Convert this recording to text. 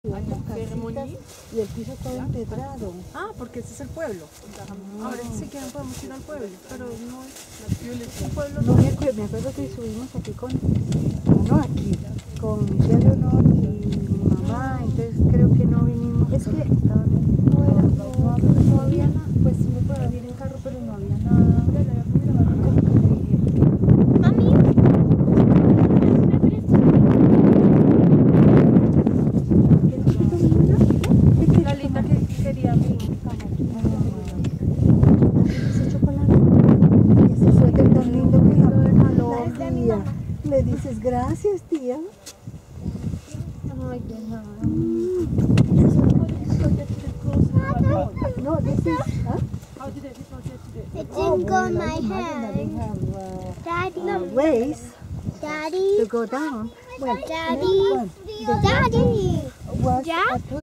Y el piso todo empedrado. Ah, porque ese es el pueblo. Ahora si quieren podemos ir al pueblo, pero no es el pueblo. No, me acuerdo que subimos aquí con mi tía Leonor y mi mamá, entonces creo que no vinimos. Es que no había nada, pues sí me podía ir en carro, pero no había nada. La linda que quería mi Ese chocolate, ese suéter tan lindo que la tía. Le dices gracias, tía. Ay, de nada. No, this is, It didn't go in my they hand. have Daddy. ways Daddy. to go down. Well, Daddy. the Daddy. was Dad? a